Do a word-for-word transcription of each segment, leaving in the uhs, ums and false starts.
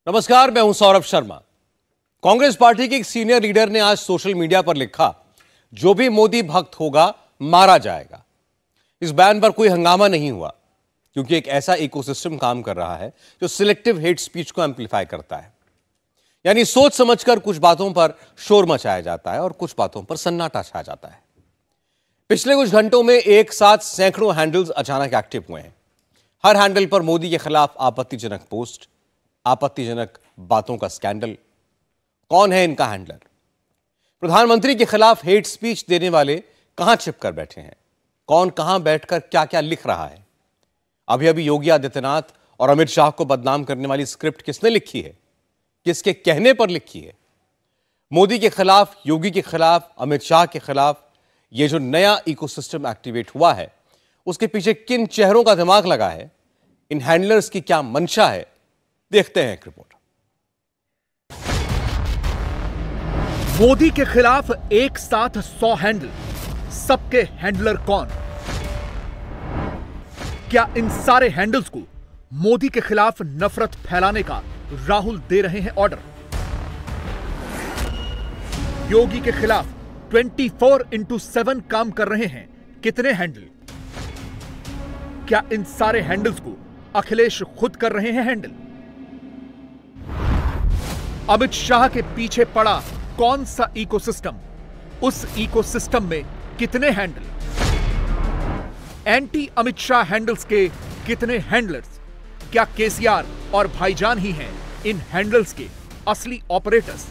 नमस्कार, मैं हूं सौरभ शर्मा। कांग्रेस पार्टी के एक सीनियर लीडर ने आज सोशल मीडिया पर लिखा, जो भी मोदी भक्त होगा मारा जाएगा। इस बयान पर कोई हंगामा नहीं हुआ क्योंकि एक ऐसा इकोसिस्टम काम कर रहा है जो सिलेक्टिव हेट स्पीच को एम्पलीफाई करता है। यानी सोच समझकर कुछ बातों पर शोर मचाया जाता है और कुछ बातों पर सन्नाटा छा जाता है। पिछले कुछ घंटों में एक साथ सैकड़ों हैंडल्स अचानक एक्टिव हुए हैं। हर हैंडल पर मोदी के खिलाफ आपत्तिजनक पोस्ट, आपत्तिजनक बातों का स्कैंडल। कौन है इनका हैंडलर? प्रधानमंत्री के खिलाफ हेट स्पीच देने वाले कहां छिपकर बैठे हैं? कौन कहां बैठकर क्या क्या लिख रहा है? अभी अभी योगी आदित्यनाथ और अमित शाह को बदनाम करने वाली स्क्रिप्ट किसने लिखी है? किसके कहने पर लिखी है? मोदी के खिलाफ, योगी के खिलाफ, अमित शाह के खिलाफ यह जो नया इकोसिस्टम एक्टिवेट हुआ है, उसके पीछे किन चेहरों का दिमाग लगा है? इन हैंडलर्स की क्या मंशा है? देखते हैं एक रिपोर्ट। मोदी के खिलाफ एक साथ सौ हैंडल, सबके हैंडलर कौन? क्या इन सारे हैंडल्स को मोदी के खिलाफ नफरत फैलाने का राहुल दे रहे हैं ऑर्डर? योगी के खिलाफ चौबीस इंटू सात काम कर रहे हैं कितने हैंडल? क्या इन सारे हैंडल्स को अखिलेश खुद कर रहे हैं हैंडल? अमित शाह के पीछे पड़ा कौन सा इकोसिस्टम? उस इकोसिस्टम में कितने handle? Anti Amit Shah handles के कितने हैंडलर्स? क्या केसीआर और भाईजान ही हैं इन हैंडल्स के असली ऑपरेटर्स?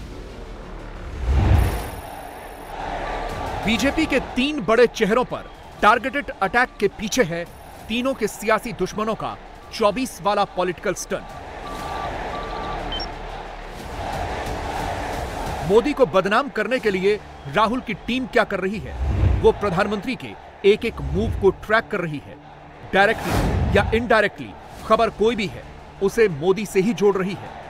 बीजेपी के तीन बड़े चेहरों पर टारगेटेड अटैक के पीछे है तीनों के सियासी दुश्मनों का चौबीस वाला पॉलिटिकल स्टंट। मोदी को बदनाम करने के लिए राहुल की टीम क्या कर रही है? वो प्रधानमंत्री के एक एक मूव को ट्रैक कर रही है। डायरेक्टली या इनडायरेक्टली, खबर कोई भी है, उसे मोदी से ही जोड़ रही है।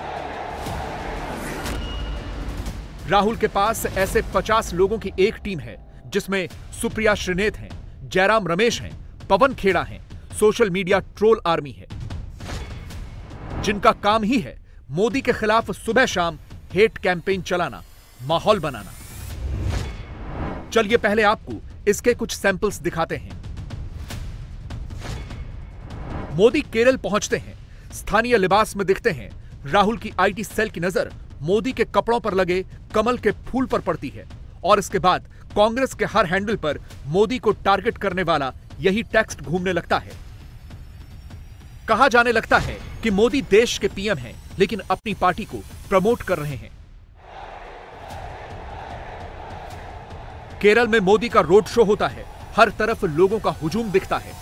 राहुल के पास ऐसे पचास लोगों की एक टीम है जिसमें सुप्रिया श्रीनेत हैं, जयराम रमेश हैं, पवन खेड़ा हैं, सोशल मीडिया ट्रोल आर्मी है, जिनका काम ही है मोदी के खिलाफ सुबह शाम हेट कैंपेन चलाना, माहौल बनाना। चलिए पहले आपको इसके कुछ सैंपल्स दिखाते हैं। मोदी केरल पहुंचते हैं, स्थानीय लिबास में दिखते हैं। राहुल की आईटी सेल की नजर मोदी के कपड़ों पर लगे कमल के फूल पर पड़ती है और इसके बाद कांग्रेस के हर हैंडल पर मोदी को टारगेट करने वाला यही टेक्स्ट घूमने लगता है। कहा जाने लगता है कि मोदी देश के पीएम हैं, लेकिन अपनी पार्टी को प्रमोट कर रहे हैं। केरल में मोदी का रोड शो होता है, हर तरफ लोगों का हुजूम दिखता है।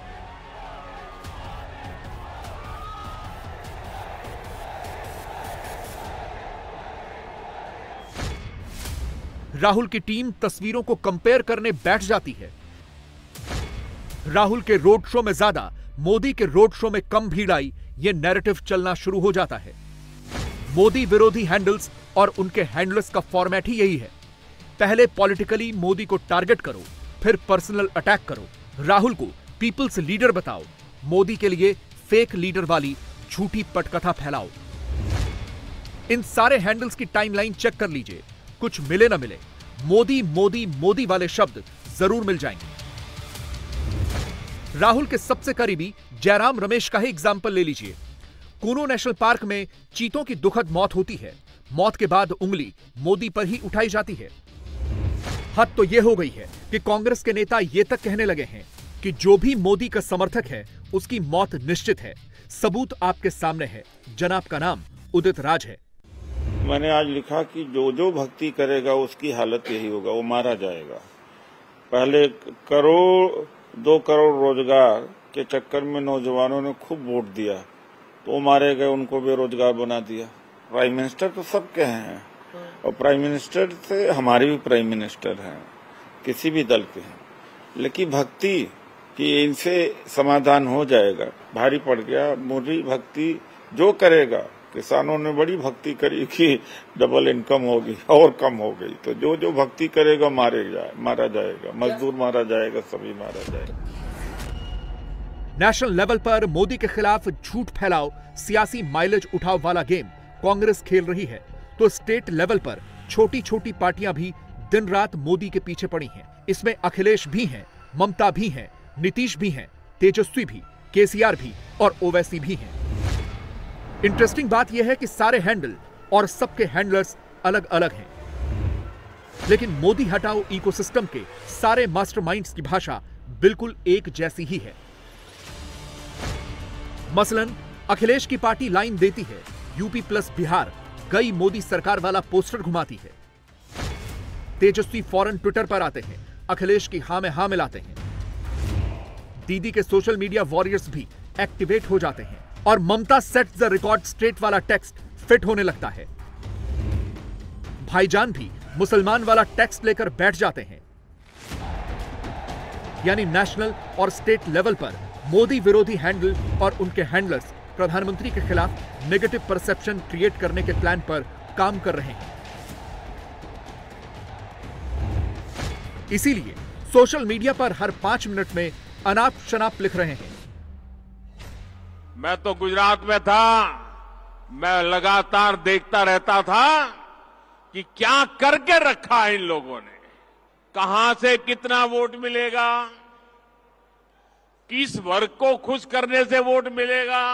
राहुल की टीम तस्वीरों को कंपेयर करने बैठ जाती है। राहुल के रोड शो में ज्यादा, मोदी के रोड शो में कम भीड़ आई, यह नैरेटिव चलना शुरू हो जाता है। मोदी विरोधी हैंडल्स और उनके हैंडलर्स का फॉर्मेट ही यही है। पहले पॉलिटिकली मोदी को टारगेट करो, फिर पर्सनल अटैक करो, राहुल को पीपल्स लीडर बताओ, मोदी के लिए फेक लीडर वाली झूठी पटकथा फैलाओ। इन सारे हैंडल्स की टाइमलाइन चेक कर लीजिए, कुछ मिले ना मिले, मोदी मोदी मोदी वाले शब्द जरूर मिल जाएंगे। राहुल के सबसे करीबी जयराम रमेश का ही एग्जाम्पल ले लीजिए। कूनो नेशनल पार्क में चीतों की दुखद मौत होती है। मौत के बाद उंगली मोदी पर ही उठाई जाती है। हद तो यह हो गई है कि कांग्रेस के नेता यह तक कहने लगे हैं कि जो भी मोदी का समर्थक है उसकी मौत निश्चित है। सबूत आपके सामने है, जनाब का नाम उदित राज है। मैंने आज लिखा कि जो जो भक्ति करेगा उसकी हालत यही होगा, वो मारा जाएगा। पहले करोड़ दो करोड़ रोजगार के चक्कर में नौजवानों ने खूब वोट दिया, तो मारे गए, उनको बेरोजगार बना दिया। प्राइम मिनिस्टर तो सबके हैं और प्राइम मिनिस्टर से हमारे भी प्राइम मिनिस्टर हैं, किसी भी दल के हैं, लेकिन भक्ति कि इनसे समाधान हो जाएगा भारी पड़ गया। मोदी भक्ति जो करेगा, किसानों ने बड़ी भक्ति करी कि डबल इनकम होगी और कम हो गई, तो जो जो भक्ति करेगा मारे जाए मारा जाएगा, मजदूर मारा जाएगा, सभी मारा जाएगा। नेशनल लेवल पर मोदी के खिलाफ झूठ फैलाओ, सियासी माइलेज उठाओ वाला गेम कांग्रेस खेल रही है, तो स्टेट लेवल पर छोटी छोटी पार्टियां भी दिन रात मोदी के पीछे पड़ी हैं। इसमें अखिलेश भी हैं, ममता भी हैं, नीतीश भी हैं, तेजस्वी भी, केसीआर भी और ओवैसी भी हैं। इंटरेस्टिंग बात यह है कि सारे हैंडल और सबके हैंडलर्स अलग अलग हैं, लेकिन मोदी हटाओ इकोसिस्टम के सारे मास्टरमाइंड्स की भाषा बिल्कुल एक जैसी ही है। मसलन अखिलेश की पार्टी लाइन देती है, यूपी प्लस बिहार गई मोदी सरकार वाला पोस्टर घुमाती है। तेजस्वी फौरन ट्विटर पर आते हैं, अखिलेश की हां में हां मिलाते हैं। दीदी के सोशल मीडिया वॉरियर्स भी एक्टिवेट हो जाते हैं और Mamata sets the record straight वाला टेक्स्ट फिट होने लगता है। भाईजान भी मुसलमान वाला टेक्स्ट लेकर बैठ जाते हैं। यानी नेशनल और स्टेट लेवल पर मोदी विरोधी हैंडल और उनके हैंडलर्स प्रधानमंत्री के खिलाफ नेगेटिव परसेप्शन क्रिएट करने के प्लान पर काम कर रहे हैं। इसीलिए सोशल मीडिया पर हर पांच मिनट में अनाप शनाप लिख रहे हैं। मैं तो गुजरात में था, मैं लगातार देखता रहता था कि क्या करके रखा है इन लोगों ने, कहां से कितना वोट मिलेगा, किस वर्ग को खुश करने से वोट मिलेगा।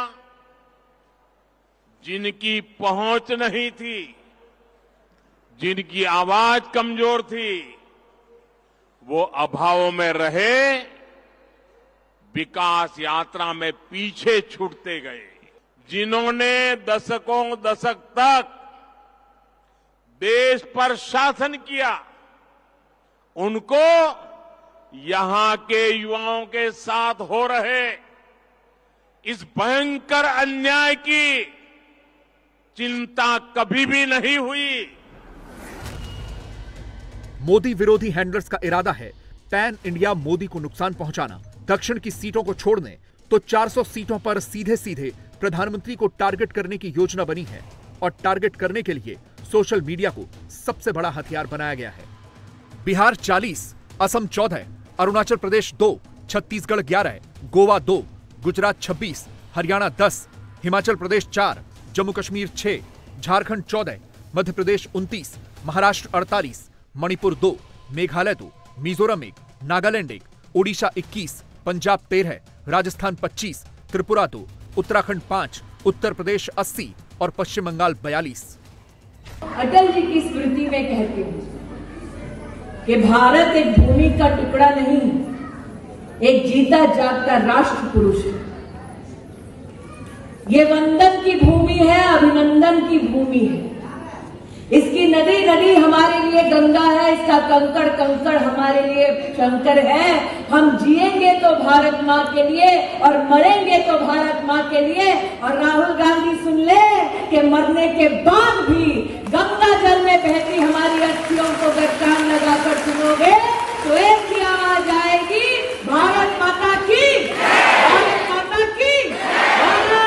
जिनकी पहुंच नहीं थी, जिनकी आवाज कमजोर थी, वो अभाव में रहे, विकास यात्रा में पीछे छूटते गए। जिन्होंने दशकों दशक तक देश पर शासन किया, उनको यहां के युवाओं के साथ हो रहे इस भयंकर अन्याय की चिंता कभी भी नहीं हुई। मोदी विरोधी हैंडलर्स का इरादा है पैन इंडिया मोदी को नुकसान पहुंचाना। दक्षिण की सीटों को छोड़ दें तो चार सौ सीटों पर सीधे सीधे प्रधानमंत्री को टारगेट करने की योजना बनी है और टारगेट करने के लिए सोशल मीडिया को सबसे बड़ा हथियार बनाया गया है। बिहार चालीस, असम चौदह, अरुणाचल प्रदेश दो, छत्तीसगढ़ ग्यारह, गोवा दो, गुजरात छब्बीस, हरियाणा दस, हिमाचल प्रदेश चार, जम्मू कश्मीर छह, झारखंड चौदह, मध्य प्रदेश उनतीस, महाराष्ट्र अड़तालीस, मणिपुर दो, मेघालय दो, मिजोरम एक, नागालैंड एक, ओडिशा इक्कीस, पंजाब तेरह, राजस्थान पच्चीस, त्रिपुरा दो, उत्तराखंड पांच, उत्तर प्रदेश अस्सी और पश्चिम बंगाल बयालीस। अटल जी की स्मृति में कहते हैं कि भारत एक भूमि का टुकड़ा नहीं, एक जीता जागता राष्ट्र पुरुष है। ये वंदन की भूमि है, अभिनंदन की भूमि है। इसकी नदी नदी हमारे लिए गंगा है, इसका कंकड़ कंकड़ हमारे लिए शंकर है। हम जिएंगे तो भारत माँ के लिए और मरेंगे तो भारत माँ के लिए। और राहुल गांधी सुन ले कि मरने के बाद भी गंगा जल में बहती हमारी अस्थियों को अगर कान लगाकर सुनोगे तो एक ही आवाज आएगी, भारत माता की, भारत माता की, भारत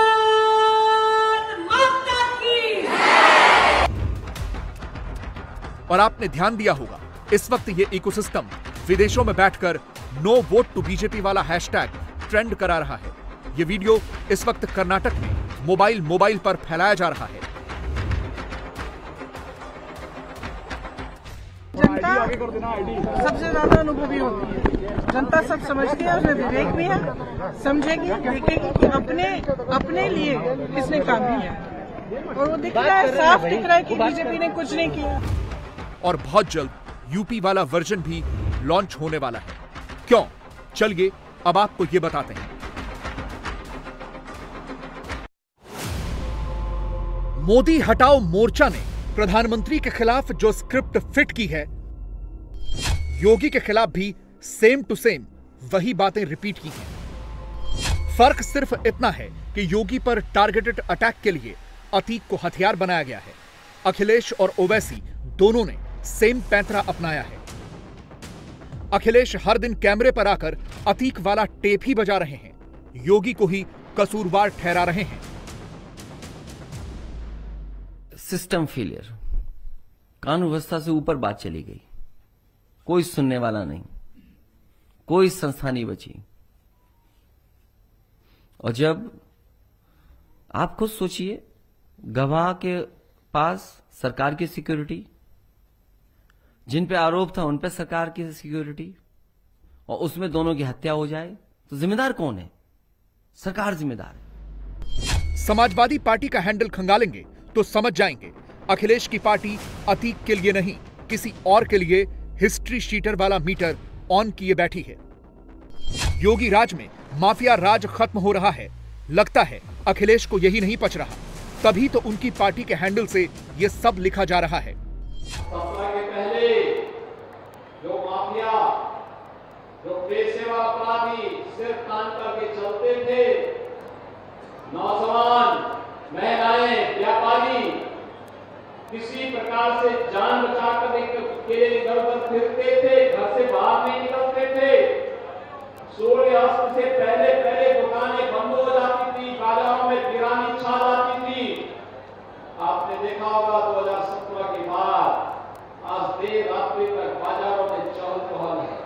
माता की। और आपने ध्यान दिया होगा इस वक्त ये इकोसिस्टम विदेशों में बैठकर नो वोट टू बीजेपी वाला हैशटैग ट्रेंड करा रहा है। ये वीडियो इस वक्त कर्नाटक में मोबाइल मोबाइल पर फैलाया जा रहा है। जनता सबसे ज्यादा अनुभवी होती है, जनता सब समझती है, उसमें विवेक भी है, समझेगी, देखेगी कि अपने अपने लिए किसने काम किया और वो दिख रहा है, साफ दिख रहा है कि बीजेपी ने कुछ नहीं किया। और बहुत जल्द यूपी वाला वर्जन भी लॉन्च होने वाला है। क्यों? चलिए अब आपको ये बताते हैं। मोदी हटाओ मोर्चा ने प्रधानमंत्री के खिलाफ जो स्क्रिप्ट फिट की है, योगी के खिलाफ भी सेम टू सेम वही बातें रिपीट की हैं। फर्क सिर्फ इतना है कि योगी पर टारगेटेड अटैक के लिए अतीक को हथियार बनाया गया है। अखिलेश और ओवैसी दोनों ने सेम पैंतरा अपनाया है। अखिलेश हर दिन कैमरे पर आकर अतीक वाला टेप ही बजा रहे हैं, योगी को ही कसूरवार ठहरा रहे हैं। सिस्टम फेलियर, कानून व्यवस्था से ऊपर बात चली गई, कोई सुनने वाला नहीं, कोई संस्था नहीं बची। और जब आप खुद सोचिए, गवाह के पास सरकार की सिक्योरिटी, जिन पे आरोप था उन पे सरकार की सिक्योरिटी, और उसमें दोनों की हत्या हो जाए तो जिम्मेदार कौन है? सरकार जिम्मेदार है। समाजवादी पार्टी का हैंडल खंगालेंगे तो समझ जाएंगे अखिलेश की पार्टी अतीक के लिए नहीं, किसी और के लिए हिस्ट्री शीटर वाला मीटर ऑन किए बैठी है। योगी राज में माफिया राज खत्म हो रहा है। लगता है अखिलेश को यही नहीं पच रहा, तभी तो उनकी पार्टी के हैंडल से यह सब लिखा जा रहा है। सत्ता के पहले जो माफिया, जो पेशेवर अपराधी सिर्फ तान करके चलते थे, नौजवान, महिलाएं, व्यापारी किसी प्रकार से जान बचा कर के लिए इधर उधर फिरते थे, घर से बाहर नहीं निकलते थे। सूर्यास्त से पहले पहले दुकानें बंद हो जाती थी, बाजारों में वीरानी छा जाती थी। आपने देखा होगा दो हज़ार सत्रह के बाद आज देर रात्रि तक बाजारों में चहल पहल है।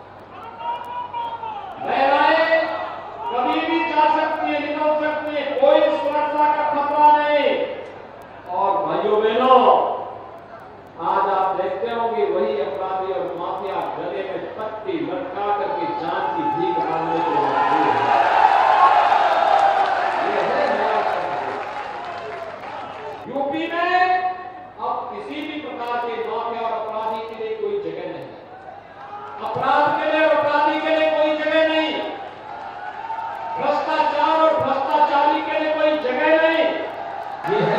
महिलाएं कभी भी जा सकती है, निकल सकती है, कोई सुरक्षा का खतरा नहीं। और भाइयों बहनों, आज आप देखते होंगे वही अपराधी और माफिया गले में पट्टी लटका करके जान की भीख मांगने के मजबूर है। यह है नया यूपी में अब किसी भी प्रकार के माफिया और अपराधी के लिए कोई जगह नहीं है। अपराध के लिए और अपराधी के लिए कोई जगह नहीं, भ्रष्टाचार और भ्रष्टाचारी के लिए कोई जगह नहीं। ये है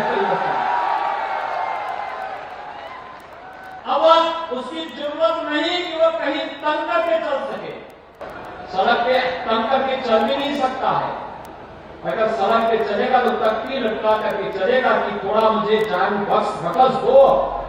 अब उसकी जरूरत नहीं कि वो कहीं तंग करके चल सके। सड़क पे तंग करके चल भी नहीं सकता है। अगर सड़क पे चलेगा तो तख्ती लटका करके चलेगा कि थोड़ा मुझे जान बख्श बकस दो।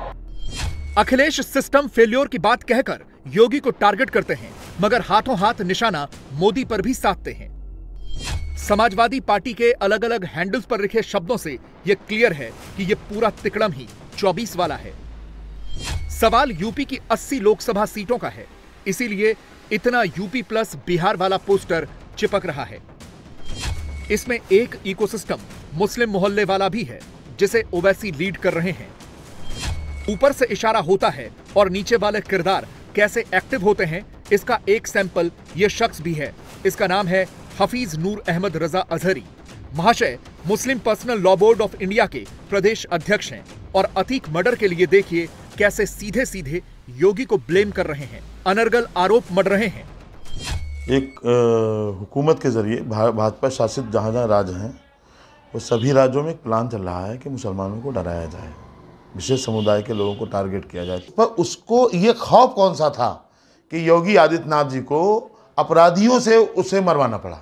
अखिलेश सिस्टम फेल्योर की बात कहकर योगी को टारगेट करते हैं, मगर हाथों हाथ निशाना मोदी पर भी साधते हैं। समाजवादी पार्टी के अलग अलग हैंडल्स पर लिखे शब्दों से यह क्लियर है कि यह पूरा तिकड़म ही चौबीस वाला है। सवाल यूपी की अस्सी लोकसभा सीटों का है, इसीलिए इतना यूपी प्लस बिहार वाला पोस्टर चिपक रहा है। इसमें एक इकोसिस्टम मुस्लिम मोहल्ले वाला भी है, जिसे ओवैसी लीड कर रहे हैं। ऊपर से इशारा होता है और नीचे वाले किरदार कैसे एक्टिव होते हैं, इसका एक सैंपल यह शख्स भी है। इसका नाम है हफीज नूर अहमद रजा अजहरी। महाशय Muslim personal law board of India के प्रदेश अध्यक्ष हैं और अतीक मर्डर के लिए देखिए कैसे सीधे सीधे योगी को ब्लेम कर रहे हैं, अनर्गल आरोप मढ़ रहे हैं। एक आ, हुकूमत के जरिए भाजपा शासित जहाँ जहाँ राज्य हैं वो सभी राज्यों में एक प्लान चल रहा है कि मुसलमानों को डराया जाए, विशेष समुदाय के लोगों को टारगेट किया जाए। पर उसको ये खौफ कौन सा था कि योगी आदित्यनाथ जी को अपराधियों से उसे मरवाना पड़ा।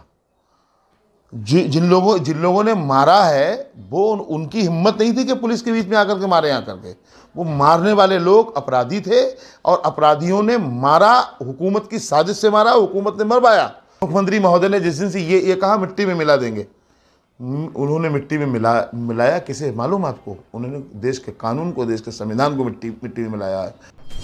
जि, जिन लोगों जिन लोगों ने मारा है वो उनकी हिम्मत नहीं थी कि पुलिस के बीच में आकर के मारे आकर के, वो मारने वाले लोग अपराधी थे और अपराधियों ने मारा, हुकूमत की साजिश से मारा, हुकूमत ने मरवाया। मुख्यमंत्री महोदय ने जिस दिन से ये ये कहा मिट्टी में मिला देंगे, उन्होंने मिट्टी में मिला मिलाया किसे मालूम आपको? उन्होंने देश के कानून को, देश के संविधान को मिट्टी मिट्टी में मिलाया है।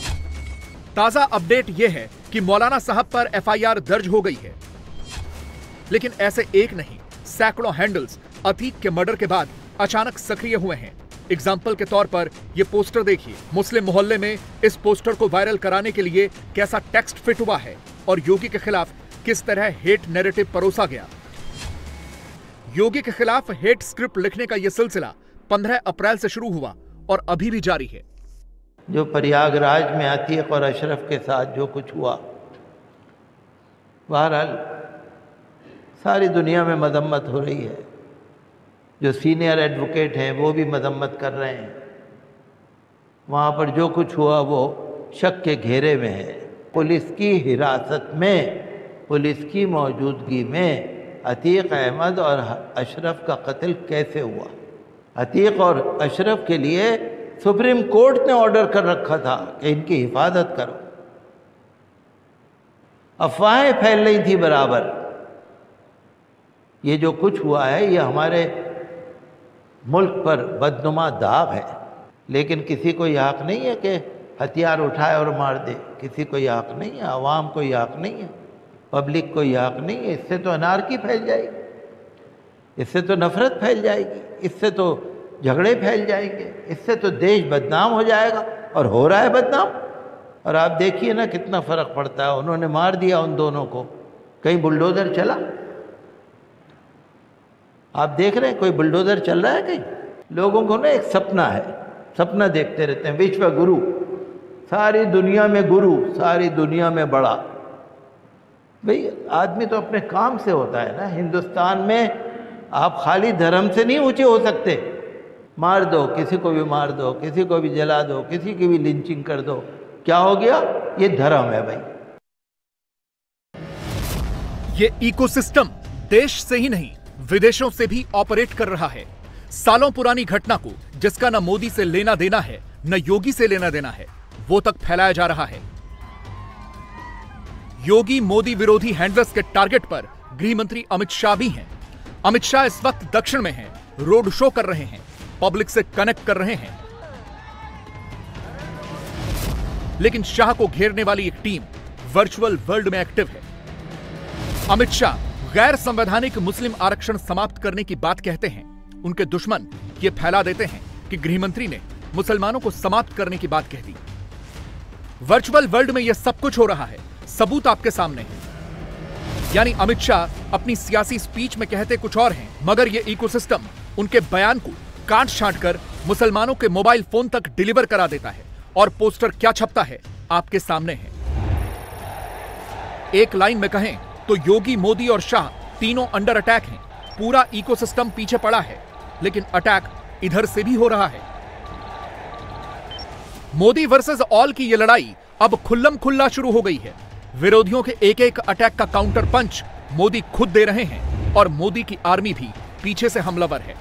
ताजा अपडेट यह है कि मौलाना साहब पर एफ आई आर दर्ज हो गई है, लेकिन ऐसे एक नहीं सैकड़ों हैंडल्स अतीक के मर्डर के बाद अचानक सक्रिय हुए हैं। एग्जाम्पल के तौर पर यह पोस्टर देखिए। मुस्लिम मोहल्ले में इस पोस्टर को वायरल कराने के लिए कैसा टेक्स्ट फिट हुआ है और योगी के खिलाफ किस तरह हेट नैरेटिव परोसा गया। योगी के खिलाफ हेट स्क्रिप्ट लिखने का यह सिलसिला पंद्रह अप्रैल से शुरू हुआ और अभी भी जारी है। जो प्रयागराज में अतीक और अशरफ के साथ जो कुछ हुआ, बहरहाल सारी दुनिया में मजम्मत हो रही है। जो सीनियर एडवोकेट हैं वो भी मजम्मत कर रहे हैं। वहाँ पर जो कुछ हुआ वो शक के घेरे में है। पुलिस की हिरासत में, पुलिस की मौजूदगी में अतीक अहमद और अशरफ का कत्ल कैसे हुआ? अतीक और अशरफ के लिए सुप्रीम कोर्ट ने ऑर्डर कर रखा था कि इनकी हिफाजत करो। अफवाहें फैल रही थी बराबर। ये जो कुछ हुआ है ये हमारे मुल्क पर बदनुमा दाग है, लेकिन किसी को यह हक नहीं है कि हथियार उठाए और मार दे। किसी को यह हक नहीं है, आवाम को यह हक नहीं है, पब्लिक को यह हक नहीं है। इससे तो अनारकी फैल जाएगी। इससे तो नफरत फैल जाएगी, इससे तो झगड़े फैल जाएंगे, इससे तो देश बदनाम हो जाएगा, और हो रहा है बदनाम। और आप देखिए ना कितना फर्क पड़ता है। उन्होंने मार दिया उन दोनों को, कहीं बुलडोजर चला? आप देख रहे हैं कोई बुलडोजर चल रहा है कहीं? लोगों को ना एक सपना है, सपना देखते रहते हैं, विश्व गुरु, सारी दुनिया में गुरु, सारी दुनिया में बड़ा। भाई आदमी तो अपने काम से होता है ना। हिंदुस्तान में आप खाली धर्म से नहीं ऊंचे हो सकते। मार दो, किसी को भी मार दो, किसी को भी जला दो, किसी की भी लिंचिंग कर दो, क्या हो गया? ये धर्म है भाई। ये इकोसिस्टम देश से ही नहीं विदेशों से भी ऑपरेट कर रहा है। सालों पुरानी घटना को, जिसका न मोदी से लेना देना है न योगी से लेना देना है, वो तक फैलाया जा रहा है। योगी मोदी विरोधी हैंडलर्स के टारगेट पर गृह मंत्री अमित शाह भी हैं। अमित शाह इस वक्त दक्षिण में हैं, रोड शो कर रहे हैं, पब्लिक से कनेक्ट कर रहे हैं। लेकिन शाह को घेरने वाली एक टीम वर्चुअल वर्ल्ड में एक्टिव है। अमित शाह गैर संवैधानिक मुस्लिम आरक्षण समाप्त करने की बात कहते हैं। उनके दुश्मन ये फैला देते हैं कि गृहमंत्री ने मुसलमानों को समाप्त करने की बात कह दी। वर्चुअल वर्ल्ड में यह सब कुछ हो रहा है, सबूत आपके सामने है। यानी अमित शाह अपनी सियासी स्पीच में कहते कुछ और हैं, मगर यह इकोसिस्टम उनके बयान को काट छांट कर मुसलमानों के मोबाइल फोन तक डिलीवर करा देता है। और पोस्टर क्या छपता है आपके सामने है। एक लाइन में कहें तो योगी, मोदी और शाह तीनों अंडर अटैक हैं। पूरा इकोसिस्टम पीछे पड़ा है, लेकिन अटैक इधर से भी हो रहा है। मोदी वर्सेस ऑल की यह लड़ाई अब खुल्लम खुल्ला शुरू हो गई है। विरोधियों के एक एक अटैक का काउंटर पंच मोदी खुद दे रहे हैं, और मोदी की आर्मी भी पीछे से हमलावर है।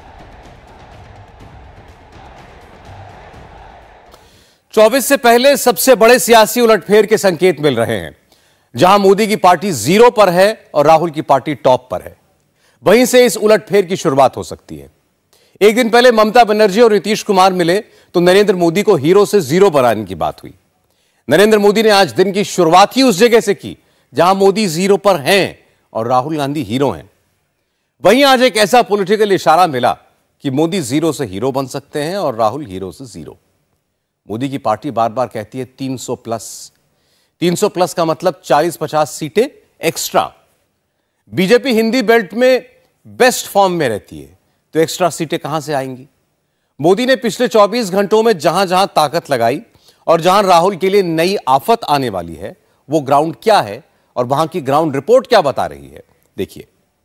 चौबीस से पहले सबसे बड़े सियासी उलटफेर के संकेत मिल रहे हैं। जहां मोदी की पार्टी जीरो पर है और राहुल की पार्टी टॉप पर है, वहीं से इस उलटफेर की शुरुआत हो सकती है। एक दिन पहले ममता बनर्जी और नीतीश कुमार मिले तो नरेंद्र मोदी को हीरो से जीरो पर आने की बात हुई। नरेंद्र मोदी ने आज दिन की शुरुआत ही उस जगह से की जहां मोदी जीरो पर हैं और राहुल गांधी हीरो हैं। वहीं आज एक ऐसा पॉलिटिकल इशारा मिला कि मोदी जीरो से हीरो बन सकते हैं और राहुल हीरो से जीरो। मोदी की पार्टी बार बार कहती है तीन सौ प्लस। तीन सौ प्लस का मतलब चालीस पचास सीटें एक्स्ट्रा। बीजेपी हिंदी बेल्ट में बेस्ट फॉर्म में रहती है, तो एक्स्ट्रा सीटें कहां से आएंगी? मोदी ने पिछले चौबीस घंटों में जहां जहां ताकत लगाई और जहां राहुल के लिए नई आफत आने वाली है, वो ग्राउंड क्या है और वहां की ग्राउंड रिपोर्ट क्या बता रही है, देखिए।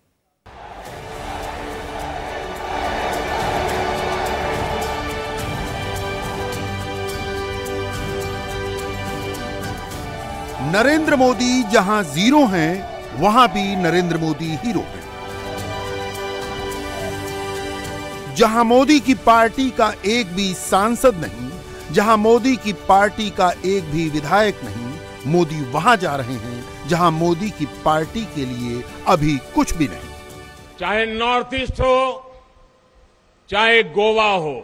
नरेंद्र मोदी जहां जीरो हैं, वहां भी नरेंद्र मोदी हीरो हैं। जहां मोदी की पार्टी का एक भी सांसद नहीं, जहां मोदी की पार्टी का एक भी विधायक नहीं, मोदी वहां जा रहे हैं जहां मोदी की पार्टी के लिए अभी कुछ भी नहीं। चाहे नॉर्थ ईस्ट हो, चाहे गोवा हो,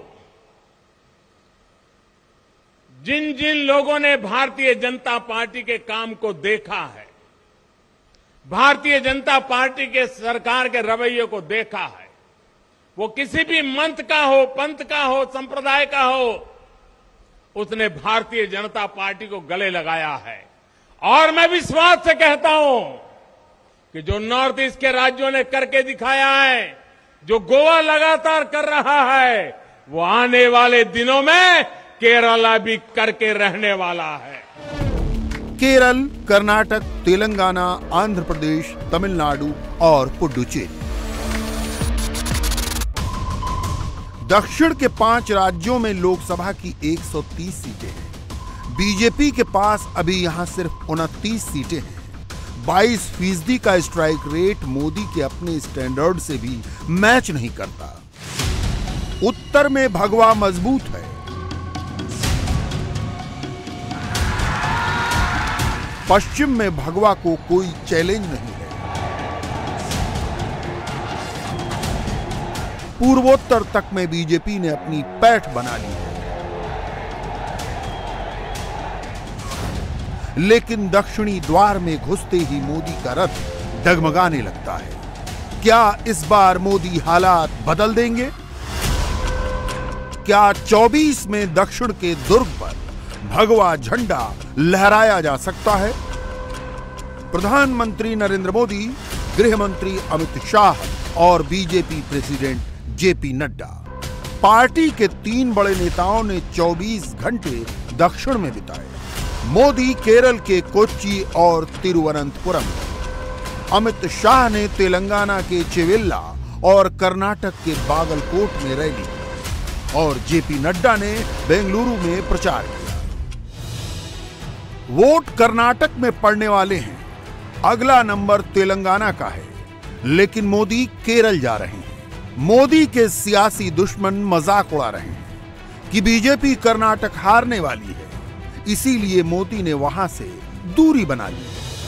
जिन जिन लोगों ने भारतीय जनता पार्टी के काम को देखा है, भारतीय जनता पार्टी के सरकार के रवैये को देखा है, वो किसी भी मंथ का हो, पंथ का हो, संप्रदाय का हो, उसने भारतीय जनता पार्टी को गले लगाया है। और मैं विश्वास से कहता हूं कि जो नॉर्थ ईस्ट के राज्यों ने करके दिखाया है, जो गोवा लगातार कर रहा है, वो आने वाले दिनों में केरला भी करके रहने वाला है। केरल, कर्नाटक, तेलंगाना, आंध्र प्रदेश, तमिलनाडु और पुडुचेरी, दक्षिण के पांच राज्यों में लोकसभा की एक सौ तीस सीटें हैं। बीजेपी के पास अभी यहां सिर्फ उनतीस सीटें हैं। बाईस फीसदी का स्ट्राइक रेट मोदी के अपने स्टैंडर्ड से भी मैच नहीं करता। उत्तर में भगवा मजबूत है, पश्चिम में भगवा को कोई चैलेंज नहीं है, पूर्वोत्तर तक में बीजेपी ने अपनी पैठ बना ली है, लेकिन दक्षिणी द्वार में घुसते ही मोदी का रथ डगमगाने लगता है। क्या इस बार मोदी हालात बदल देंगे? क्या चौबीस में दक्षिण के दुर्ग पर भगवा झंडा लहराया जा सकता है? प्रधानमंत्री नरेंद्र मोदी, गृह मंत्री अमित शाह और BJP president JP Nadda, party के तीन बड़े नेताओं ने चौबीस घंटे दक्षिण में बिताए। मोदी केरल के कोच्चि और तिरुवनंतपुरम, अमित शाह ने तेलंगाना के चेवेल्ला और कर्नाटक के बागलकोट में रैली, और जेपी नड्डा ने बेंगलुरु में प्रचार किया। वोट कर्नाटक में पड़ने वाले हैं, अगला नंबर तेलंगाना का है, लेकिन मोदी केरल जा रहे हैं। मोदी के सियासी दुश्मन मजाक उड़ा रहे हैं कि बीजेपी कर्नाटक हारने वाली है, इसीलिए मोदी ने वहां से दूरी बना ली।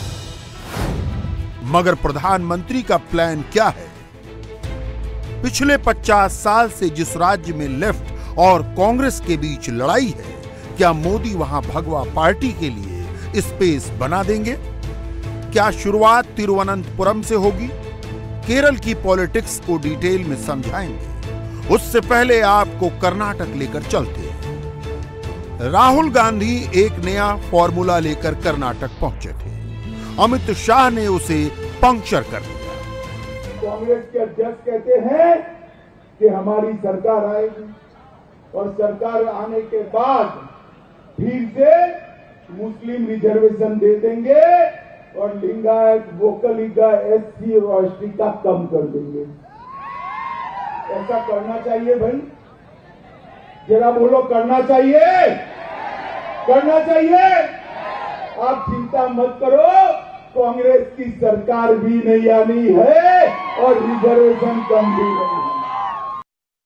मगर प्रधानमंत्री का प्लान क्या है? पिछले पचास साल से जिस राज्य में लेफ्ट और कांग्रेस के बीच लड़ाई है, क्या मोदी वहां भगवा पार्टी के लिए स्पेस बना देंगे? क्या शुरुआत तिरुवनंतपुरम से होगी? केरल की पॉलिटिक्स को डिटेल में समझाएंगे। उससे पहले आपको कर्नाटक लेकर चलते हैं। राहुल गांधी एक नया फॉर्मूला लेकर कर्नाटक पहुंचे थे। अमित शाह ने उसे पंक्चर कर दिया। कांग्रेस के अध्यक्ष कहते हैं कि हमारी सरकार आएगी और सरकार आने के बाद फिर से मुस्लिम रिजर्वेशन दे देंगे और लिंगायत, वोकलिगा, एससी और एसटी का कम कर देंगे। ऐसा करना चाहिए भाई? जरा बोलो, करना चाहिए? करना चाहिए? आप चिंता मत करो, कांग्रेस की सरकार भी नहीं आनी है और रिजर्वेशन कम भी नहीं है।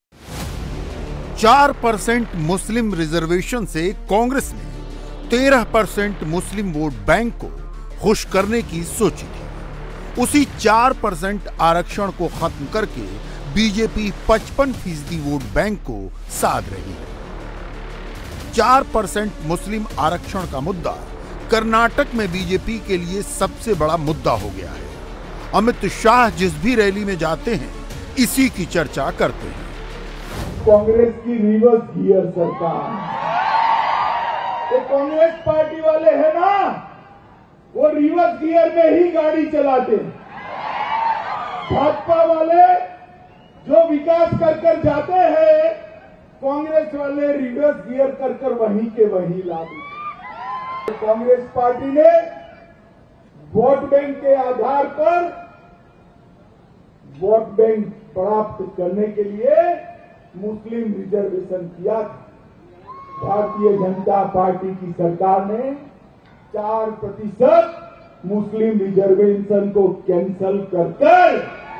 चार परसेंट मुस्लिम रिजर्वेशन से कांग्रेस ने तेरह परसेंट मुस्लिम वोट बैंक को खुश करने की सोची थी। उसी चार परसेंट आरक्षण को खत्म करके बीजेपी पचपन फीसदी वोट बैंक को साध रही है। चार परसेंट मुस्लिम आरक्षण का मुद्दा कर्नाटक में बीजेपी के लिए सबसे बड़ा मुद्दा हो गया है। अमित शाह जिस भी रैली में जाते हैं, इसी की चर्चा करते हैं। कांग्रेस की रिवर्स गियर सरकार, तो कांग्रेस पार्टी वाले हैं ना, वो रिवर्स गियर में ही गाड़ी चलाते हैं। भाजपा वाले जो विकास कर कर जाते हैं, कांग्रेस वाले रिवर्स गियर कर कर वहीं के वहीं ला देते। कांग्रेस पार्टी ने वोट बैंक के आधार पर वोट बैंक प्राप्त करने के लिए मुस्लिम रिजर्वेशन किया था। भारतीय जनता पार्टी की सरकार ने चार प्रतिशत मुस्लिम रिजर्वेशन को कैंसल कर कर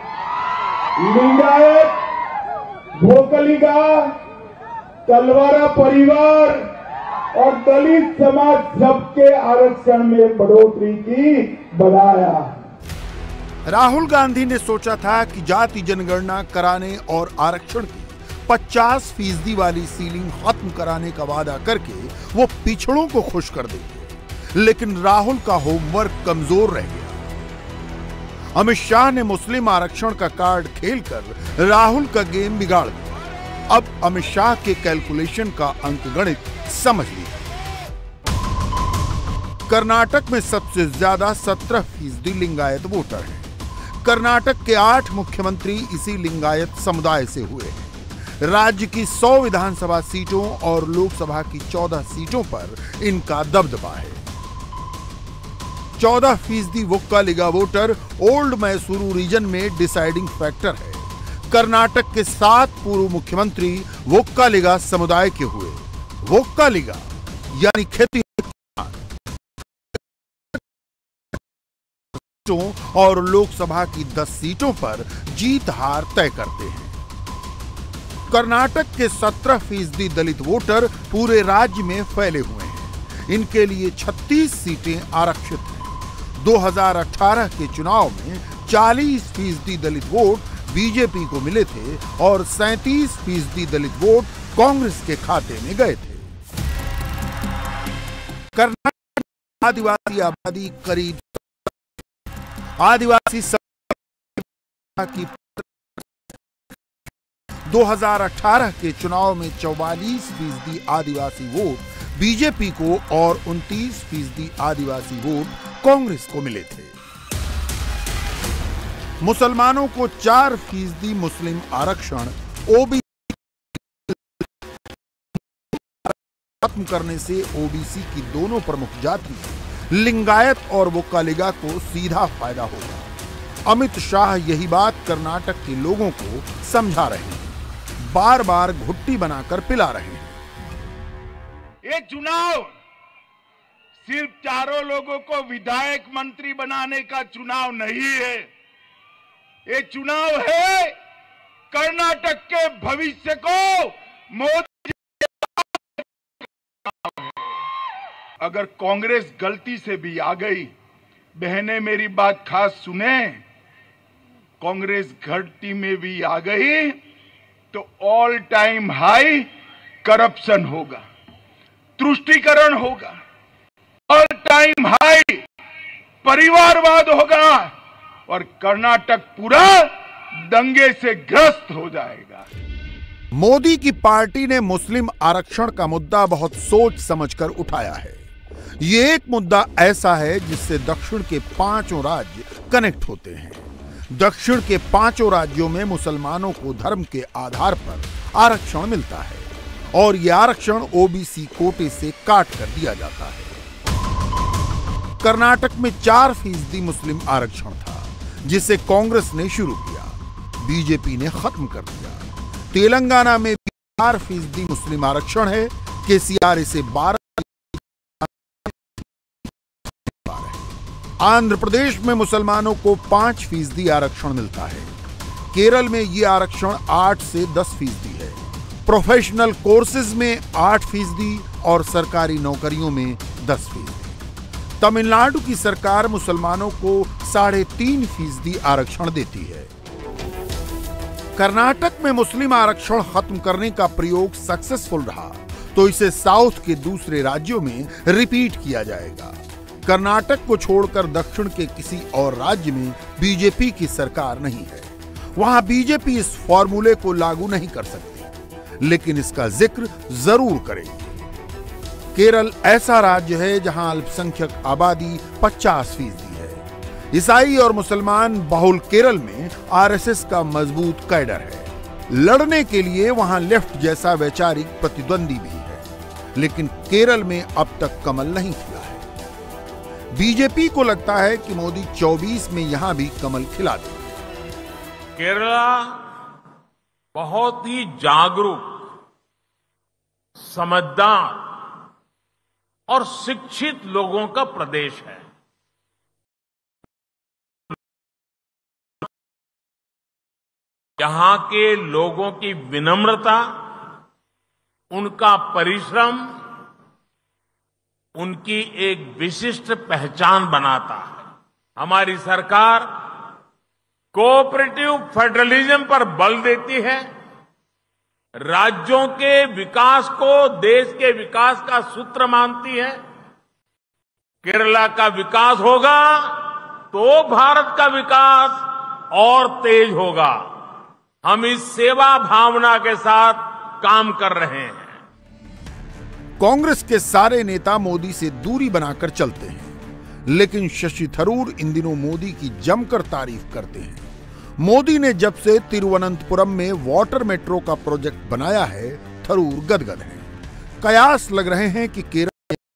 लिंगायत, भोकलिगा, तलवारा परिवार और दलित समाज सबके आरक्षण में बढ़ोतरी की बढ़ाया। राहुल गांधी ने सोचा था कि जाति जनगणना कराने और आरक्षण की पचास फीसदी वाली सीलिंग खत्म कराने का वादा करके वो पिछड़ों को खुश कर देंगे, लेकिन राहुल का होमवर्क कमजोर रह गया। अमित शाह ने मुस्लिम आरक्षण का कार्ड खेलकर राहुल का गेम बिगाड़ दिया। अब अमित शाह के कैलकुलेशन का अंकगणित समझ लिया। कर्नाटक में सबसे ज्यादा सत्रह फीसदी लिंगायत वोटर हैं। कर्नाटक के आठ मुख्यमंत्री इसी लिंगायत समुदाय से हुए हैं। राज्य की सौ विधानसभा सीटों और लोकसभा की चौदह सीटों पर इनका दबदबा है। चौदह फीसदी Vokkaliga voter old Mysuru region में डिसाइडिंग फैक्टर है। कर्नाटक के सात पूर्व मुख्यमंत्री वोक्कालिगा समुदाय के हुए। वोक्कालिगा यानी खेती और लोकसभा की दस सीटों पर जीत हार तय करते हैं। कर्नाटक के सत्रह फीसदी दलित वोटर पूरे राज्य में फैले हुए हैं। इनके लिए छत्तीस सीटें आरक्षित हैं। दो हज़ार अठारह के चुनाव में चालीस फीसदी दलित वोट बीजेपी को मिले थे और सैंतीस फीसदी दलित वोट कांग्रेस के खाते में गए थे। कर्नाटक आदिवासी आबादी करीब आदिवासी कि दो हज़ार अठारह के चुनाव में चौवालीस फीसदी आदिवासी वोट बीजेपी को और उनतीस फीसदी आदिवासी वोट कांग्रेस को मिले थे। मुसलमानों को चार फीसदी मुस्लिम आरक्षण ओबीसी खत्म करने से ओबीसी की दोनों प्रमुख जाति लिंगायत और वोक्कालिगा को सीधा फायदा होगा। अमित शाह यही बात कर्नाटक के लोगों को समझा रहे हैं, बार बार घुट्टी बनाकर पिला रहे हैं। ये चुनाव सिर्फ चारों लोगों को विधायक मंत्री बनाने का चुनाव नहीं है, ये चुनाव है कर्नाटक के भविष्य को मोदी। अगर कांग्रेस गलती से भी आ गई, बहनें मेरी बात खास सुने, कांग्रेस घाटी में भी आ गई तो ऑल टाइम हाई करप्शन होगा, तुष्टीकरण होगा, ऑल टाइम हाई परिवारवाद होगा और कर्नाटक पूरा दंगे से ग्रस्त हो जाएगा। मोदी की पार्टी ने मुस्लिम आरक्षण का मुद्दा बहुत सोच समझकर उठाया है। ये एक मुद्दा ऐसा है जिससे दक्षिण के पांचों राज्य कनेक्ट होते हैं। दक्षिण के पांचों राज्यों में मुसलमानों को धर्म के आधार पर आरक्षण मिलता है और यह आरक्षण ओबीसी कोटे से काट कर दिया जाता है। कर्नाटक में चार फीसदी मुस्लिम आरक्षण था जिसे कांग्रेस ने शुरू किया, बीजेपी ने खत्म कर दिया। तेलंगाना में भी चार फीसदी मुस्लिम आरक्षण है, केसीआर इसे बारह। आंध्र प्रदेश में मुसलमानों को पांच फीसदी आरक्षण मिलता है। केरल में यह आरक्षण आठ से दस फीसदी है। प्रोफेशनल कोर्सेज में आठ फीसदी और सरकारी नौकरियों में दस फीसदी। तमिलनाडु की सरकार मुसलमानों को साढ़े तीन फीसदी आरक्षण देती है। कर्नाटक में मुस्लिम आरक्षण खत्म करने का प्रयोग सक्सेसफुल रहा तो इसे साउथ के दूसरे राज्यों में रिपीट किया जाएगा। कर्नाटक को छोड़कर दक्षिण के किसी और राज्य में बीजेपी की सरकार नहीं है, वहां बीजेपी इस फॉर्मूले को लागू नहीं कर सकती, लेकिन इसका जिक्र जरूर करेगी। केरल ऐसा राज्य है जहां अल्पसंख्यक आबादी पचास फीसदी है। ईसाई और मुसलमान बहुल केरल में आरएसएस का मजबूत कैडर है। लड़ने के लिए वहां लेफ्ट जैसा वैचारिक प्रतिद्वंदी भी है, लेकिन केरल में अब तक कमल नहीं खिला है। बीजेपी को लगता है कि मोदी चौबीस में यहां भी कमल खिला देंगे। केरला बहुत ही जागरूक, समझदार और शिक्षित लोगों का प्रदेश है। यहां के लोगों की विनम्रता, उनका परिश्रम उनकी एक विशिष्ट पहचान बनाता है। हमारी सरकार कोऑपरेटिव फेडरलिज्म पर बल देती है, राज्यों के विकास को देश के विकास का सूत्र मानती है। केरला का विकास होगा तो भारत का विकास और तेज होगा। हम इस सेवा भावना के साथ काम कर रहे हैं। कांग्रेस के सारे नेता मोदी से दूरी बनाकर चलते हैं, लेकिन शशि थरूर इन दिनों मोदी की जमकर तारीफ करते हैं। मोदी ने जब से तिरुवनंतपुरम में वाटर मेट्रो का प्रोजेक्ट बनाया है, थरूर गदगद हैं। कयास लग रहे हैं कि केरल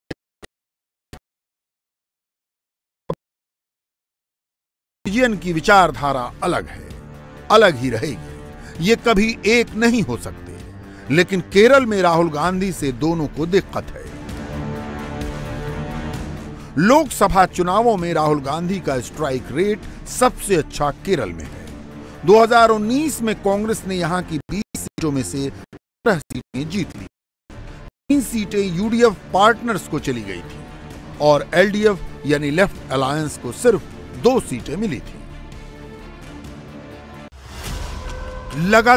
रीजन की विचारधारा अलग है, अलग ही रहेगी, ये कभी एक नहीं हो सकते। लेकिन केरल में राहुल गांधी से दोनों को दिक्कत है। लोकसभा चुनावों में राहुल गांधी का स्ट्राइक रेट सबसे अच्छा केरल में है। दो हज़ार उन्नीस में कांग्रेस ने यहां की बीस सीटों में से पंद्रह सीटें जीत ली। तीन सीटें यूडीएफ पार्टनर्स को चली गई थी और एलडीएफ यानी लेफ्ट अलायंस को सिर्फ दो सीटें मिली थी। लगातार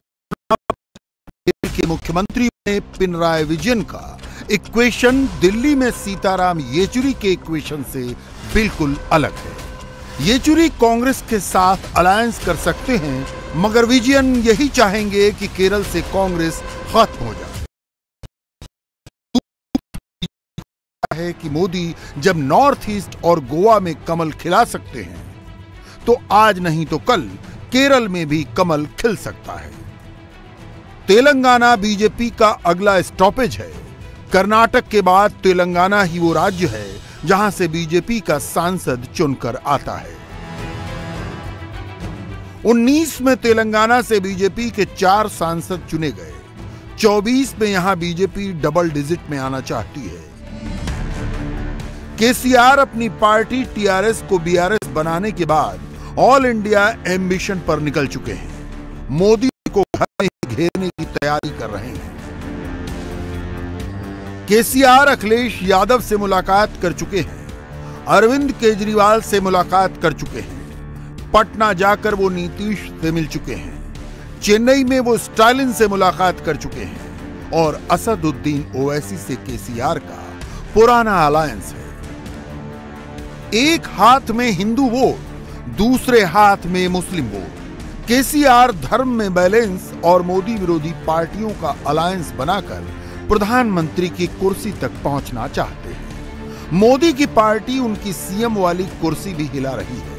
के मुख्यमंत्री ने पिनराई विजयन का इक्वेशन दिल्ली में सीताराम येचुरी के इक्वेशन से बिल्कुल अलग है। येचुरी कांग्रेस के साथ अलायंस कर सकते हैं, मगर विजयन यही चाहेंगे कि केरल से कांग्रेस खत्म हो जाए। है कि मोदी जब नॉर्थ ईस्ट और गोवा में कमल खिला सकते हैं, तो आज नहीं तो कल केरल में भी कमल खिल सकता है। तेलंगाना बीजेपी का अगला स्टॉपेज है। कर्नाटक के बाद तेलंगाना ही वो राज्य है जहां से बीजेपी का सांसद चुनकर आता है। उन्नीस में तेलंगाना से बीजेपी के चार सांसद चुने गए। चौबीस में यहां बीजेपी डबल डिजिट में आना चाहती है। केसीआर अपनी पार्टी टीआरएस को बीआरएस बनाने के बाद ऑल इंडिया एम्बिशन पर निकल चुके हैं। मोदी को घर में घेरने की तैयारी कर रहे हैं। केसीआर अखिलेश यादव से मुलाकात कर चुके हैं। अरविंद केजरीवाल से मुलाकात कर चुके हैं। पटना जाकर वो नीतीश से मिल चुके हैं। चेन्नई में वो स्टालिन से मुलाकात कर चुके हैं और असदुद्दीन ओवैसी से केसीआर का पुराना अलायंस है। एक हाथ में हिंदू वोट, दूसरे हाथ में मुस्लिम वोट। केसीआर धर्म में बैलेंस और मोदी विरोधी पार्टियों का अलायंस बनाकर प्रधानमंत्री की कुर्सी तक पहुंचना चाहते हैं। मोदी की पार्टी उनकी सीएम वाली कुर्सी भी हिला रही है।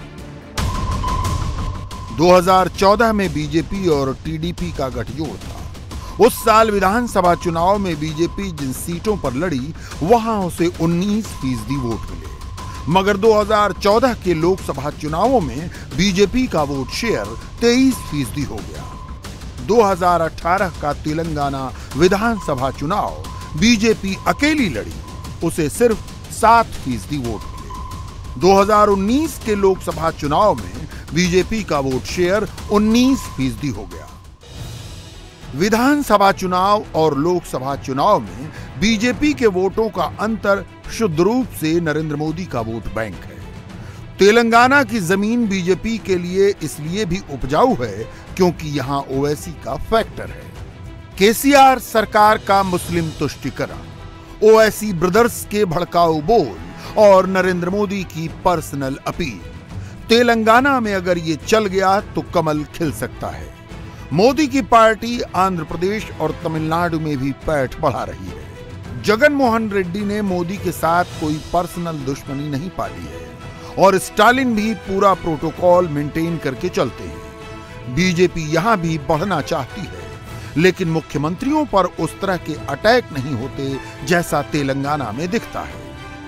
दो हज़ार चौदह में बीजेपी और टीडीपी का गठजोड़ था। उस साल विधानसभा चुनाव में बीजेपी जिन सीटों पर लड़ी, वहां उसे उन्नीस फीसदी वोट मिले, मगर दो हज़ार चौदह के लोकसभा चुनावों में बीजेपी का वोट शेयर तेईस फीसदी हो गया। दो हज़ार अठारह का तेलंगाना विधानसभा चुनाव बीजेपी अकेली लड़ी, उसे सिर्फ सात फीसदी वोट मिले। दो हज़ार उन्नीस के लोकसभा चुनाव में बीजेपी का वोट शेयर उन्नीस फीसदी हो गया। विधानसभा चुनाव और लोकसभा चुनाव में बीजेपी के वोटों का अंतर शुद्ध रूप से नरेंद्र मोदी का वोट बैंक है। तेलंगाना की जमीन बीजेपी के लिए इसलिए भी उपजाऊ है क्योंकि यहां ओवैसी का फैक्टर है। केसीआर सरकार का मुस्लिम तुष्टीकरण, ओवैसी ब्रदर्स के भड़काऊ बोल और नरेंद्र मोदी की पर्सनल अपील। तेलंगाना में अगर ये चल गया तो कमल खिल सकता है। मोदी की पार्टी आंध्र प्रदेश और तमिलनाडु में भी पैठ बढ़ा रही है। जगन मोहन रेड्डी ने मोदी के साथ कोई पर्सनल दुश्मनी नहीं पाली है और स्टालिन भी पूरा प्रोटोकॉल मेंटेन करके चलते हैं। बीजेपी यहां भी बढ़ना चाहती है, लेकिन मुख्यमंत्रियों पर उस तरह के अटैक नहीं होते जैसा तेलंगाना में दिखता है।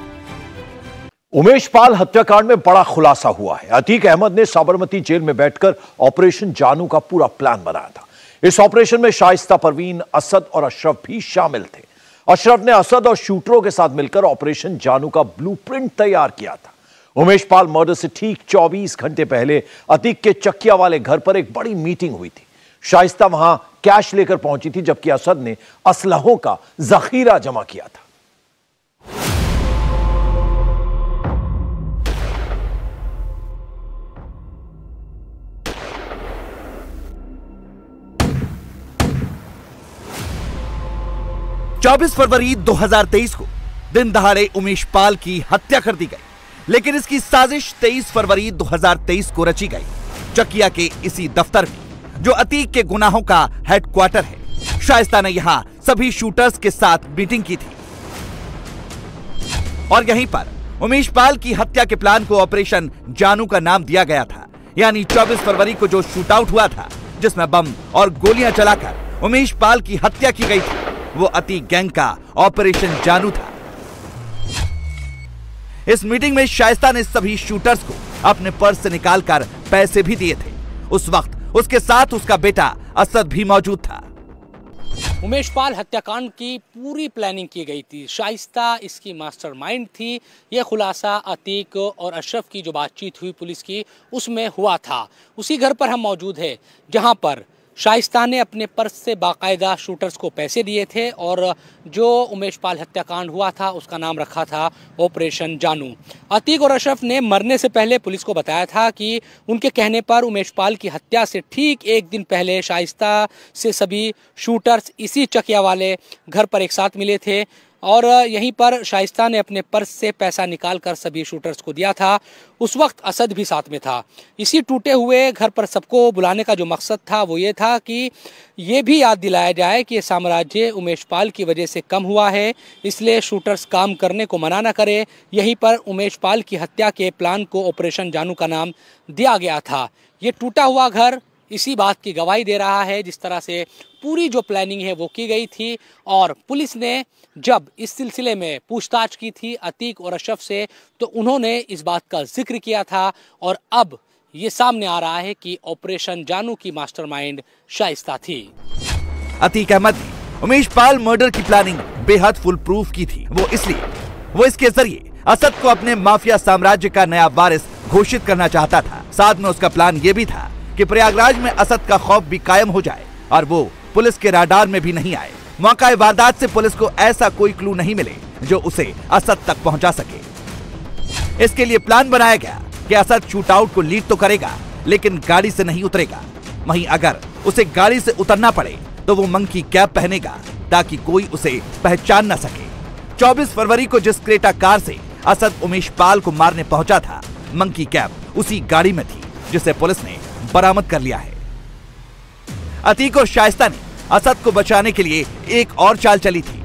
उमेश पाल हत्याकांड में बड़ा खुलासा हुआ है। अतीक अहमद ने साबरमती जेल में बैठकर ऑपरेशन जानू का पूरा प्लान बनाया था। इस ऑपरेशन में शाइस्ता परवीन, असद और अशरफ भी शामिल थे। अशरफ ने असद और शूटरों के साथ मिलकर ऑपरेशन जानू का ब्लूप्रिंट तैयार किया था। उमेश पाल मर्डर से ठीक चौबीस घंटे पहले अतीक के चकिया वाले घर पर एक बड़ी मीटिंग हुई थी। शाइस्ता वहां कैश लेकर पहुंची थी, जबकि असद ने असलहों का जखीरा जमा किया था। चौबीस फरवरी दो हज़ार तेईस को दिन दहाड़े उमेश पाल की हत्या कर दी गई, लेकिन इसकी साजिश तेईस फरवरी दो हज़ार तेईस को रची गई। चकिया के इसी दफ्तर में, जो अतीक के गुनाहों का हेडक्वार्टर है, शाइस्ता ने यहां सभी शूटर्स के साथ मीटिंग की थी और यहीं पर उमेश पाल की हत्या के प्लान को ऑपरेशन जानू का नाम दिया गया था। यानी चौबीस फरवरी को जो शूट आउट हुआ था, जिसमें बम और गोलियां चलाकर उमेश पाल की हत्या की गई थी, वो अतीक गैंग का ऑपरेशन जानू था। इस मीटिंग में शाइस्ता ने सभी शूटर्स को अपने पर्स से निकालकर पैसे भी दिए थे। उस वक्त उसके साथ उसका बेटा असद भी मौजूद था। उमेश पाल हत्याकांड की पूरी प्लानिंग की गई थी। शाइस्ता इसकी मास्टरमाइंड थी। यह खुलासा अतीक और अशरफ की जो बातचीत हुई पुलिस की, उसमें हुआ था। उसी घर पर हम मौजूद हैं जहां पर शाइस्ता ने अपने पर्स से बाकायदा शूटर्स को पैसे दिए थे और जो उमेश पाल हत्याकांड हुआ था उसका नाम रखा था ऑपरेशन जानू। अतीक और अशरफ ने मरने से पहले पुलिस को बताया था कि उनके कहने पर उमेश पाल की हत्या से ठीक एक दिन पहले शाइस्ता से सभी शूटर्स इसी चकिया वाले घर पर एक साथ मिले थे। और यहीं पर शाइस्ता ने अपने पर्स से पैसा निकालकर सभी शूटर्स को दिया था। उस वक्त असद भी साथ में था। इसी टूटे हुए घर पर सबको बुलाने का जो मकसद था वो ये था कि ये भी याद दिलाया जाए कि ये साम्राज्य उमेश पाल की वजह से कम हुआ है, इसलिए शूटर्स काम करने को मना न करे। यहीं पर उमेश पाल की हत्या के प्लान को ऑपरेशन जानू का नाम दिया गया था। ये टूटा हुआ घर इसी बात की गवाही दे रहा है, जिस तरह से पूरी जो प्लानिंग है वो की गई थी। और पुलिस ने जब इस सिलसिले में पूछताछ की थी अतीक और अशरफ से, तो उन्होंने इस बात का जिक्र किया था। और अब ये सामने आ रहा है कि ऑपरेशन जानू की मास्टरमाइंड शाइस्ता थी। अतीक अहमद ने उमेश पाल मर्डर की प्लानिंग बेहद फुल प्रूफ की थी। वो इसलिए वो इसके जरिए असद को अपने माफिया साम्राज्य का नया वारिस घोषित करना चाहता था। साथ में उसका प्लान ये भी था कि प्रयागराज में असद का खौफ भी कायम हो जाए और वो पुलिस के राडार में भी नहीं आए। मौका वारदात से पुलिस को ऐसा कोई क्लू नहीं मिले जो उसे असद तक पहुंचा सके। इसके लिए प्लान बनाया गया कि असद शूटआउट को लीड तो करेगा लेकिन गाड़ी से नहीं उतरेगा। वहीं अगर उसे गाड़ी से उतरना पड़े तो वो मंकी कैप पहनेगा ताकि कोई उसे पहचान न सके। चौबीस फरवरी को जिस क्रेटा कार से असद उमेश पाल को मारने पहुंचा था, मंकी कैप उसी गाड़ी में थी जिसे पुलिस ने बरामद कर लिया है। अतीक और शाइस्ता ने असद को बचाने के लिए एक और चाल चली थी।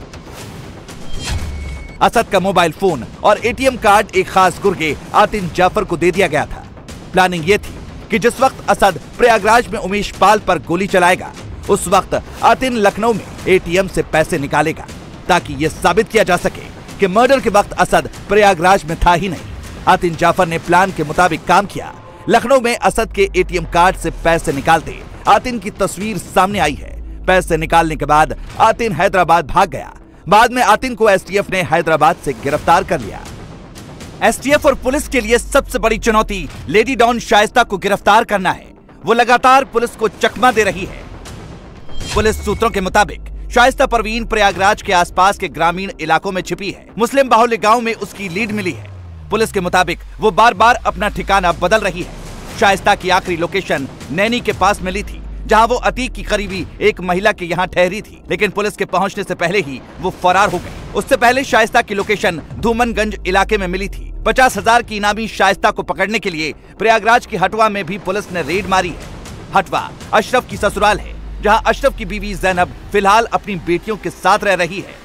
असद का मोबाइल फोन और एटीएम कार्ड एक खास गुर्गे आतिन जाफर को दे दिया गया था। प्लानिंग ये थी कि जिस वक्त असद प्रयागराज में उमेश पाल पर गोली चलाएगा, उस वक्त आतिन लखनऊ में एटीएम से पैसे निकालेगा ताकि यह साबित किया जा सके कि मर्डर के वक्त असद प्रयागराज में था ही नहीं। आतिन जाफर ने प्लान के मुताबिक काम किया। लखनऊ में असद के एटीएम कार्ड से पैसे निकालते आतिन की तस्वीर सामने आई है। पैसे निकालने के बाद आतिन हैदराबाद भाग गया। बाद में आतिन को एसटीएफ ने हैदराबाद से गिरफ्तार कर लिया। एसटीएफ और पुलिस के लिए सबसे बड़ी चुनौती लेडी डॉन शाइस्ता को गिरफ्तार करना है। वो लगातार पुलिस को चकमा दे रही है। पुलिस सूत्रों के मुताबिक शाइस्ता परवीन प्रयागराज के आसपास के ग्रामीण इलाकों में छिपी है। मुस्लिम बाहुल्य गांव में उसकी लीड मिली है। पुलिस के मुताबिक वो बार बार अपना ठिकाना बदल रही है। शाइस्ता की आखिरी लोकेशन नैनी के पास मिली थी, जहां वो अतीक की करीबी एक महिला के यहां ठहरी थी, लेकिन पुलिस के पहुंचने से पहले ही वो फरार हो गई। उससे पहले शाइस्ता की लोकेशन धूमनगंज इलाके में मिली थी। पचास हजार की इनामी शाइस्ता को पकड़ने के लिए प्रयागराज की हटवा में भी पुलिस ने रेड मारी है। हटवा अशरफ की ससुराल है, जहां अशरफ की बीवी जैनब फिलहाल अपनी बेटियों के साथ रह रही है।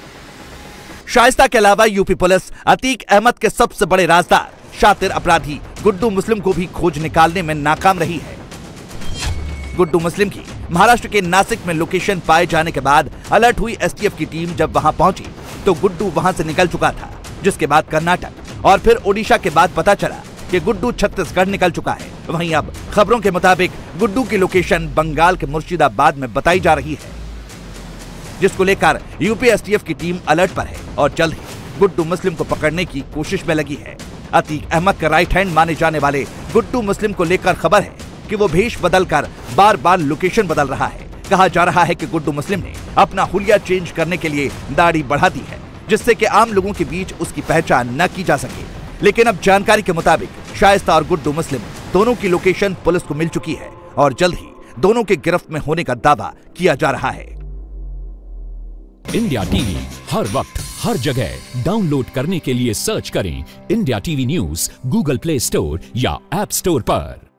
शाइस्ता के अलावा यूपी पुलिस अतीक अहमद के सबसे बड़े राजदार शातिर अपराधी गुड्डू मुस्लिम को भी खोज निकालने में नाकाम रही है। गुड्डू मुस्लिम की महाराष्ट्र के नासिक में लोकेशन पाए जाने के बाद अलर्ट हुई एसटीएफ की टीम जब वहां पहुंची तो गुड्डू वहां से निकल चुका था, जिसके बाद कर्नाटक और फिर ओडिशा के बाद पता चला कि गुड्डू छत्तीसगढ़ निकल चुका है। वहीं अब खबरों के मुताबिक गुड्डू की लोकेशन बंगाल के मुर्शिदाबाद में बताई जा रही है, जिसको लेकर यूपी एसटीएफ की टीम अलर्ट पर है और जल्द ही गुड्डू मुस्लिम को पकड़ने की कोशिश में लगी है। अतीक अहमद का राइट हैंड माने जाने वाले गुड्डू मुस्लिम को लेकर खबर है कि वो भेष बदलकर बार बार लोकेशन बदल रहा है। कहा जा रहा है कि गुड्डू मुस्लिम ने अपना हुलिया चेंज करने के लिए दाढ़ी बढ़ा दी है, जिससे कि आम लोगों के बीच उसकी पहचान न की जा सके। लेकिन अब जानकारी के मुताबिक शाइस्ता और गुड्डू मुस्लिम दोनों की लोकेशन पुलिस को मिल चुकी है और जल्द ही दोनों के गिरफ्त में होने का दावा किया जा रहा है। इंडिया टीवी हर वक्त हर जगह डाउनलोड करने के लिए सर्च करें India TV news Google Play Store या ऐप स्टोर पर।